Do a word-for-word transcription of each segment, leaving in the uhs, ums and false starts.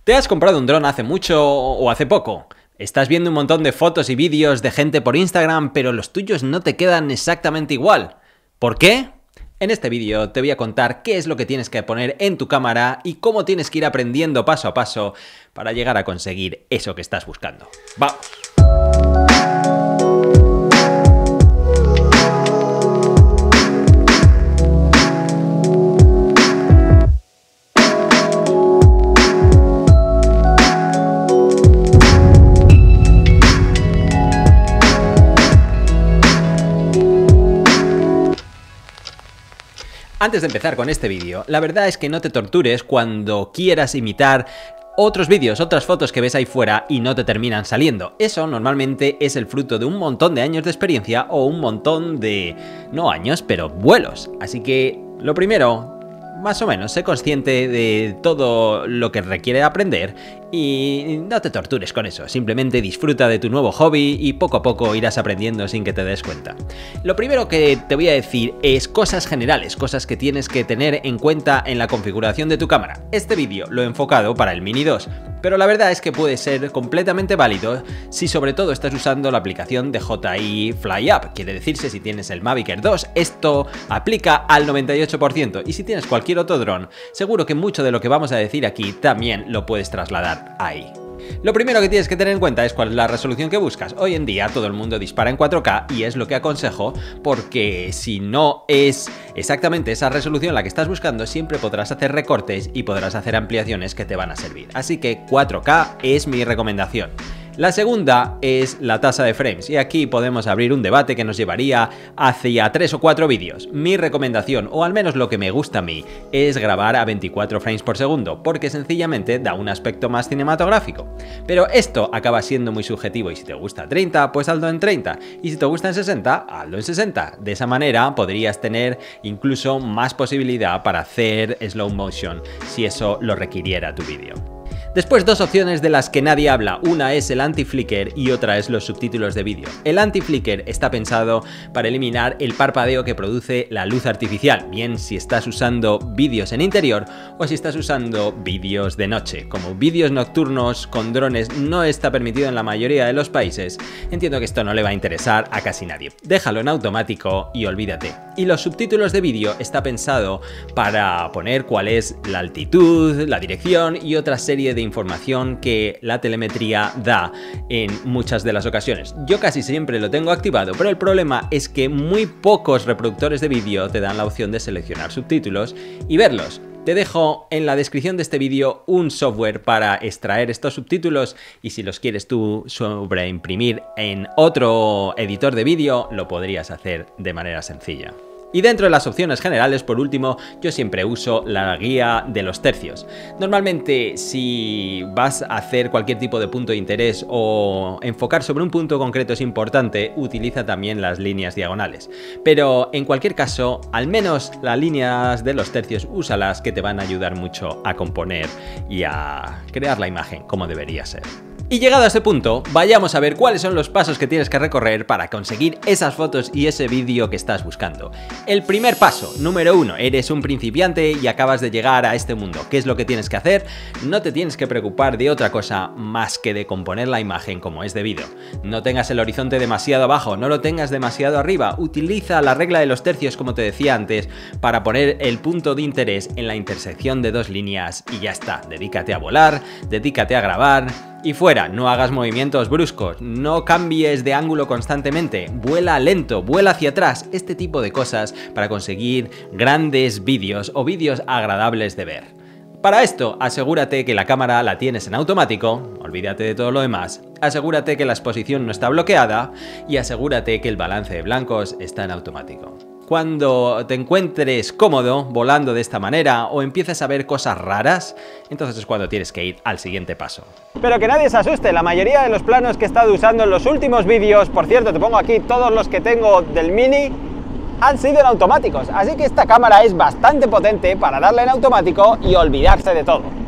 ¿Te has comprado un dron hace mucho o hace poco? Estás viendo un montón de fotos y vídeos de gente por Instagram, pero los tuyos no te quedan exactamente igual. ¿Por qué? En este vídeo te voy a contar qué es lo que tienes que poner en tu cámara y cómo tienes que ir aprendiendo paso a paso para llegar a conseguir eso que estás buscando. ¡Vamos! Antes de empezar con este vídeo, la verdad es que no te tortures cuando quieras imitar otros vídeos, otras fotos que ves ahí fuera y no te terminan saliendo. Eso normalmente es el fruto de un montón de años de experiencia o un montón de... no años, pero vuelos. Así que, lo primero, más o menos, sé consciente de todo lo que requiere aprender y no te tortures con eso, simplemente disfruta de tu nuevo hobby y poco a poco irás aprendiendo sin que te des cuenta. Lo primero que te voy a decir es cosas generales, cosas que tienes que tener en cuenta en la configuración de tu cámara. Este vídeo lo he enfocado para el Mini dos, pero la verdad es que puede ser completamente válido si sobre todo estás usando la aplicación de J I FlyUp, quiere decirse si tienes el Mavic Air dos, esto aplica al noventa y ocho por ciento, y si tienes cualquier otro dron, seguro que mucho de lo que vamos a decir aquí también lo puedes trasladar ahí. Lo primero que tienes que tener en cuenta es cuál es la resolución que buscas. Hoy en día todo el mundo dispara en cuatro K y es lo que aconsejo, porque si no es exactamente esa resolución la que estás buscando, siempre podrás hacer recortes y podrás hacer ampliaciones que te van a servir. Así que cuatro K es mi recomendación. La segunda es la tasa de frames, y aquí podemos abrir un debate que nos llevaría hacia tres o cuatro vídeos. Mi recomendación, o al menos lo que me gusta a mí, es grabar a veinticuatro frames por segundo, porque sencillamente da un aspecto más cinematográfico. Pero esto acaba siendo muy subjetivo, y si te gusta treinta, pues hazlo en treinta, y si te gusta en sesenta, hazlo en sesenta. De esa manera podrías tener incluso más posibilidad para hacer slow motion, si eso lo requiriera tu vídeo. Después, dos opciones de las que nadie habla, una es el anti-flicker y otra es los subtítulos de vídeo. El anti-flicker está pensado para eliminar el parpadeo que produce la luz artificial, bien si estás usando vídeos en interior o si estás usando vídeos de noche. Como vídeos nocturnos con drones no está permitido en la mayoría de los países, entiendo que esto no le va a interesar a casi nadie. Déjalo en automático y olvídate. Y los subtítulos de vídeo está pensado para poner cuál es la altitud, la dirección y otra serie de información que la telemetría da en muchas de las ocasiones. Yo casi siempre lo tengo activado, pero el problema es que muy pocos reproductores de vídeo te dan la opción de seleccionar subtítulos y verlos. Te dejo en la descripción de este vídeo un software para extraer estos subtítulos y si los quieres tú sobreimprimir en otro editor de vídeo, lo podrías hacer de manera sencilla. Y dentro de las opciones generales, por último, yo siempre uso la guía de los tercios. Normalmente, si vas a hacer cualquier tipo de punto de interés o enfocar sobre un punto concreto es importante, utiliza también las líneas diagonales. Pero en cualquier caso, al menos las líneas de los tercios, úsalas, que te van a ayudar mucho a componer y a crear la imagen como debería ser. Y llegado a este punto, vayamos a ver cuáles son los pasos que tienes que recorrer para conseguir esas fotos y ese vídeo que estás buscando. El primer paso, número uno, eres un principiante y acabas de llegar a este mundo. ¿Qué es lo que tienes que hacer? No te tienes que preocupar de otra cosa más que de componer la imagen como es debido. No tengas el horizonte demasiado abajo, no lo tengas demasiado arriba. Utiliza la regla de los tercios, como te decía antes, para poner el punto de interés en la intersección de dos líneas y ya está. Dedícate a volar, dedícate a grabar y fuera. No hagas movimientos bruscos, no cambies de ángulo constantemente, vuela lento, vuela hacia atrás, este tipo de cosas para conseguir grandes vídeos o vídeos agradables de ver. Para esto, asegúrate que la cámara la tienes en automático, olvídate de todo lo demás, asegúrate que la exposición no está bloqueada y asegúrate que el balance de blancos está en automático. Cuando te encuentres cómodo volando de esta manera o empieces a ver cosas raras, entonces es cuando tienes que ir al siguiente paso. Pero que nadie se asuste, la mayoría de los planos que he estado usando en los últimos vídeos, por cierto, te pongo aquí todos los que tengo del Mini, han sido en automáticos, así que esta cámara es bastante potente para darle en automático y olvidarse de todo.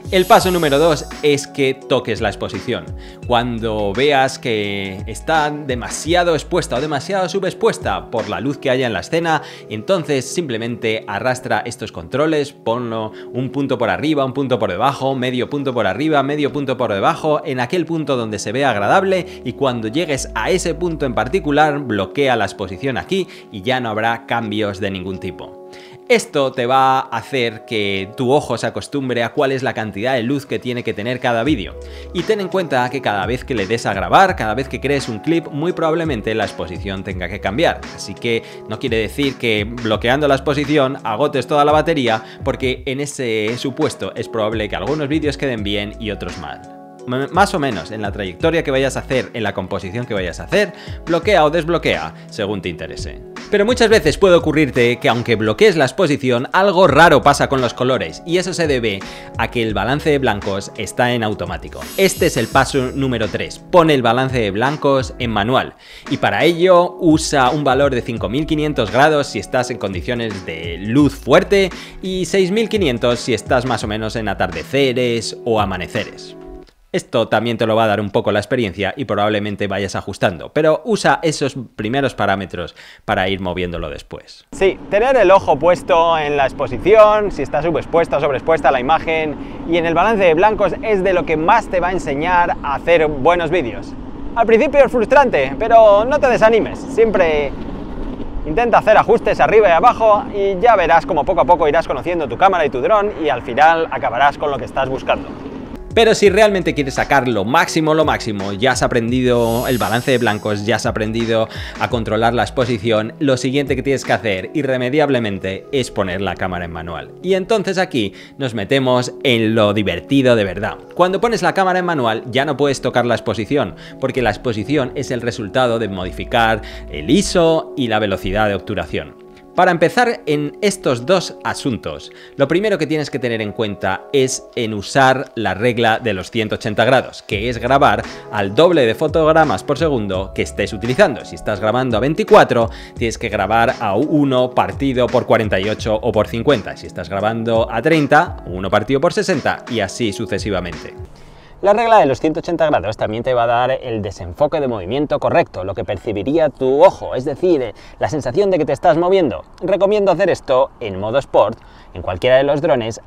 El paso número dos es que toques la exposición. Cuando veas que está demasiado expuesta o demasiado subexpuesta por la luz que haya en la escena, entonces simplemente arrastra estos controles, ponlo un punto por arriba, un punto por debajo, medio punto por arriba, medio punto por debajo, en aquel punto donde se vea agradable, y cuando llegues a ese punto en particular, bloquea la exposición aquí y ya no habrá cambios de ningún tipo. Esto te va a hacer que tu ojo se acostumbre a cuál es la cantidad de luz que tiene que tener cada vídeo. Y ten en cuenta que cada vez que le des a grabar, cada vez que crees un clip, muy probablemente la exposición tenga que cambiar. Así que no quiere decir que bloqueando la exposición agotes toda la batería, porque en ese supuesto es probable que algunos vídeos queden bien y otros mal. Más o menos en la trayectoria que vayas a hacer, en la composición que vayas a hacer, bloquea o desbloquea según te interese. Pero muchas veces puede ocurrirte que aunque bloquees la exposición, algo raro pasa con los colores, y eso se debe a que el balance de blancos está en automático. Este es el paso número tres, pone el balance de blancos en manual, y para ello usa un valor de cinco mil quinientos grados si estás en condiciones de luz fuerte y seis mil quinientos si estás más o menos en atardeceres o amaneceres. Esto también te lo va a dar un poco la experiencia y probablemente vayas ajustando, pero usa esos primeros parámetros para ir moviéndolo después. Sí, tener el ojo puesto en la exposición, si está subexpuesta o sobreexpuesta la imagen, y en el balance de blancos es de lo que más te va a enseñar a hacer buenos vídeos. Al principio es frustrante, pero no te desanimes, siempre intenta hacer ajustes arriba y abajo y ya verás como poco a poco irás conociendo tu cámara y tu dron y al final acabarás con lo que estás buscando. Pero si realmente quieres sacar lo máximo, lo máximo, ya has aprendido el balance de blancos, ya has aprendido a controlar la exposición, lo siguiente que tienes que hacer irremediablemente es poner la cámara en manual. Y entonces aquí nos metemos en lo divertido de verdad. Cuando pones la cámara en manual ya no puedes tocar la exposición, porque la exposición es el resultado de modificar el I S O y la velocidad de obturación. Para empezar en estos dos asuntos, lo primero que tienes que tener en cuenta es en usar la regla de los ciento ochenta grados, que es grabar al doble de fotogramas por segundo que estés utilizando. Si estás grabando a veinticuatro, tienes que grabar a uno partido por cuarenta y ocho o por cincuenta. Si estás grabando a treinta, uno partido por sesenta y así sucesivamente. La regla de los ciento ochenta grados también te va a dar el desenfoque de movimiento correcto, lo que percibiría tu ojo, es decir, la sensación de que te estás moviendo. Recomiendo hacer esto en modo Sport, en cualquiera de los drones,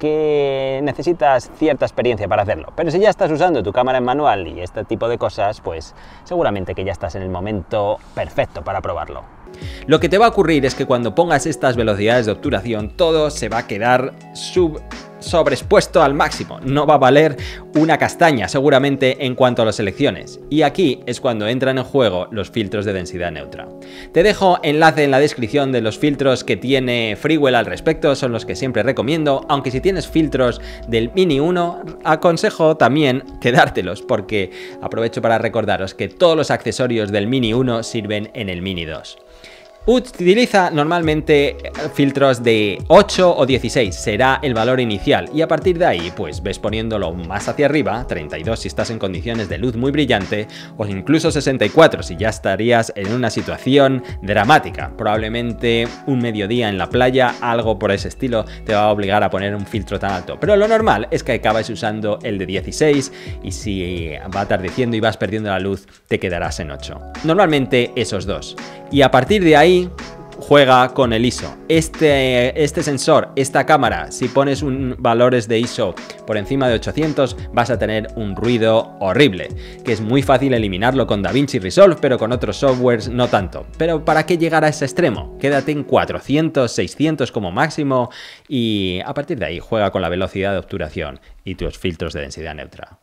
aunque necesitas cierta experiencia para hacerlo. Pero si ya estás usando tu cámara en manual y este tipo de cosas, pues seguramente que ya estás en el momento perfecto para probarlo. Lo que te va a ocurrir es que cuando pongas estas velocidades de obturación, todo se va a quedar sub... sobreexpuesto al máximo, no va a valer una castaña seguramente en cuanto a las selecciones, y aquí es cuando entran en juego los filtros de densidad neutra. Te dejo enlace en la descripción de los filtros que tiene Freewell al respecto, son los que siempre recomiendo, aunque si tienes filtros del Mini uno aconsejo también quedártelos, porque aprovecho para recordaros que todos los accesorios del Mini uno sirven en el Mini dos. Utiliza normalmente filtros de ocho o dieciséis, será el valor inicial, y a partir de ahí pues ves poniéndolo más hacia arriba, treinta y dos si estás en condiciones de luz muy brillante, o incluso sesenta y cuatro si ya estarías en una situación dramática, probablemente un mediodía en la playa, algo por ese estilo te va a obligar a poner un filtro tan alto, pero lo normal es que acabes usando el de dieciséis y si va atardeciendo y vas perdiendo la luz te quedarás en ocho. Normalmente esos dos, y a partir de ahí juega con el I S O. Este, este sensor, esta cámara, si pones un, valores de I S O por encima de ochocientos, vas a tener un ruido horrible, que es muy fácil eliminarlo con DaVinci Resolve, pero con otros softwares no tanto. Pero ¿para qué llegar a ese extremo? Quédate en cuatrocientos, seiscientos como máximo y a partir de ahí juega con la velocidad de obturación y tus filtros de densidad neutra.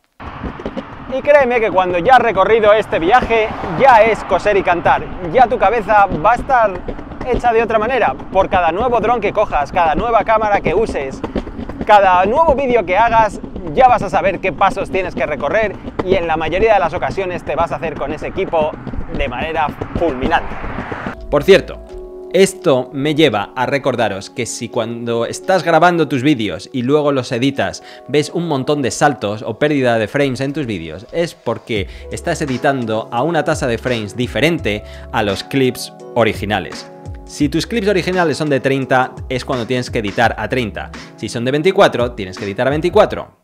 Y créeme que cuando ya has recorrido este viaje, ya es coser y cantar. Ya tu cabeza va a estar hecha de otra manera. Por cada nuevo dron que cojas, cada nueva cámara que uses, cada nuevo vídeo que hagas, ya vas a saber qué pasos tienes que recorrer y en la mayoría de las ocasiones te vas a hacer con ese equipo de manera fulminante. Por cierto, esto me lleva a recordaros que si cuando estás grabando tus vídeos y luego los editas ves un montón de saltos o pérdida de frames en tus vídeos, es porque estás editando a una tasa de frames diferente a los clips originales. Si tus clips originales son de treinta, es cuando tienes que editar a treinta. Si son de veinticuatro, tienes que editar a veinticuatro.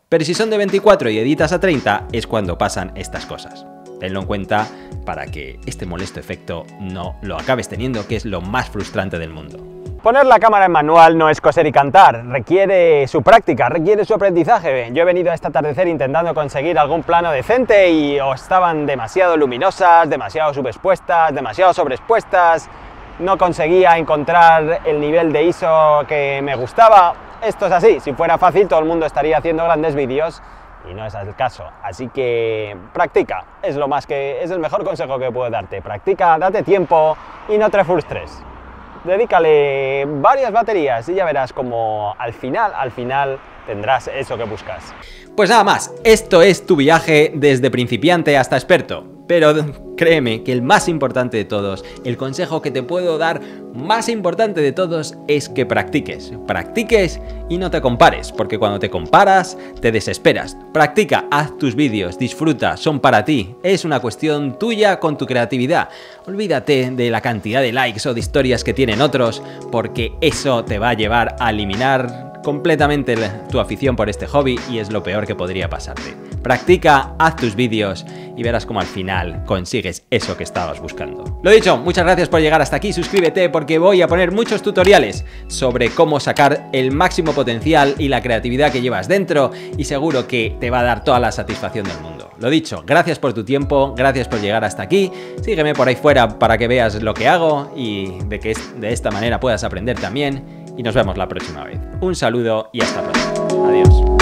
Pero si son de veinticuatro y editas a treinta, es cuando pasan estas cosas. Tenlo en cuenta para que este molesto efecto no lo acabes teniendo, que es lo más frustrante del mundo. Poner la cámara en manual no es coser y cantar, requiere su práctica, requiere su aprendizaje. Yo he venido a este atardecer intentando conseguir algún plano decente y o estaban demasiado luminosas, demasiado subexpuestas, demasiado sobreexpuestas, no conseguía encontrar el nivel de I S O que me gustaba. Esto es así, si fuera fácil todo el mundo estaría haciendo grandes vídeos y no es el caso, así que practica, es lo más que es el mejor consejo que puedo darte. Practica, date tiempo y no te frustres. Dedícale varias baterías y ya verás como al final, al final tendrás eso que buscas. Pues nada más, esto es tu viaje desde principiante hasta experto. Pero créeme que el más importante de todos, el consejo que te puedo dar más importante de todos es que practiques. Practiques y no te compares, porque cuando te comparas te desesperas. Practica, haz tus vídeos, disfruta, son para ti. Es una cuestión tuya con tu creatividad. Olvídate de la cantidad de likes o de historias que tienen otros, porque eso te va a llevar a eliminar completamente tu afición por este hobby y es lo peor que podría pasarte. Practica, haz tus vídeos y verás cómo al final consigues eso que estabas buscando. Lo dicho, muchas gracias por llegar hasta aquí, suscríbete porque voy a poner muchos tutoriales sobre cómo sacar el máximo potencial y la creatividad que llevas dentro y seguro que te va a dar toda la satisfacción del mundo. Lo dicho, gracias por tu tiempo, gracias por llegar hasta aquí, sígueme por ahí fuera para que veas lo que hago y de que de esta manera puedas aprender también y nos vemos la próxima vez. Un saludo y hasta pronto. Adiós.